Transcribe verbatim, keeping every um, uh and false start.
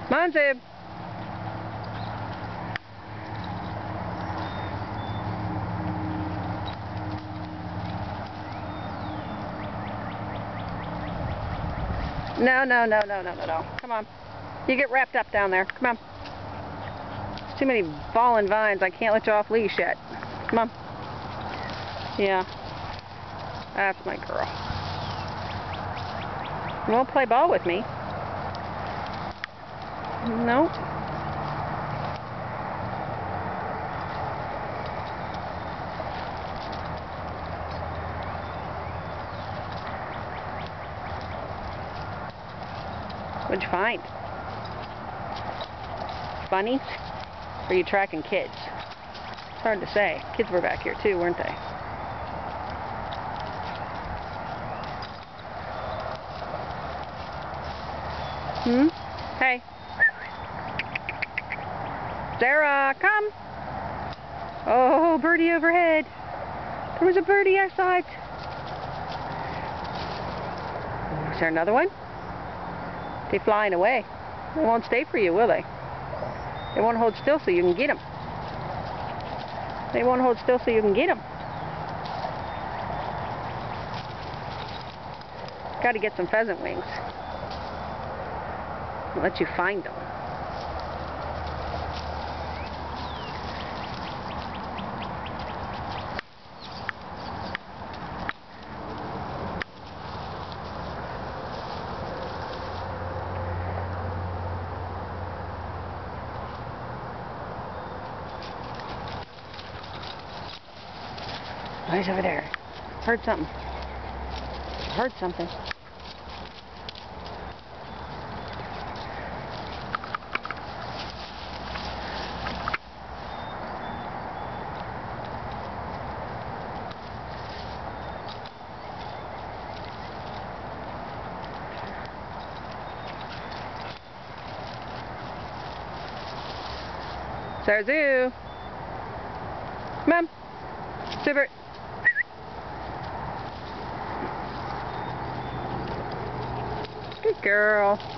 Come on, Zib. No, no, no, no, no, no, no. Come on. You get wrapped up down there. Come on. There's too many fallen vines. I can't let you off leash yet. Come on. Yeah. That's my girl. You won't play ball with me. Nope. What'd you find? Bunnies? Or are you tracking kids? It's hard to say. Kids were back here too, weren't they? Hmm? Hey. Sarah, come! Oh, birdie overhead. There was a birdie, I saw it. Is there another one? They're flying away. They won't stay for you, will they? They won't hold still so you can get them. They won't hold still so you can get them. Got to get some pheasant wings. I'll let you find them. Oh, he's over there. Heard something. Heard something. Zazu. Come on. Super. Good girl.